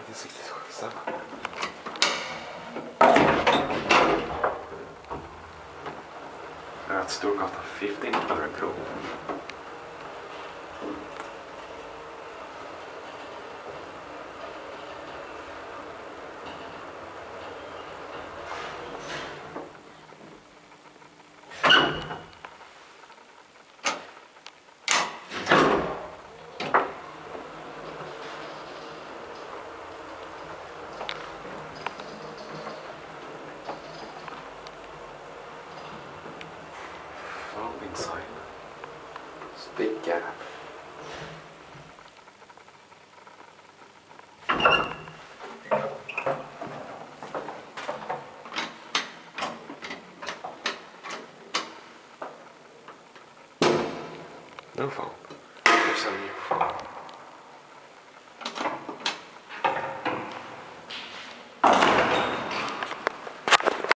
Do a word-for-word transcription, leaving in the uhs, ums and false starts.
This is so. I've still got a fifteen hundred kronor. Inside. It's a big gap. No phone. There's some new phone.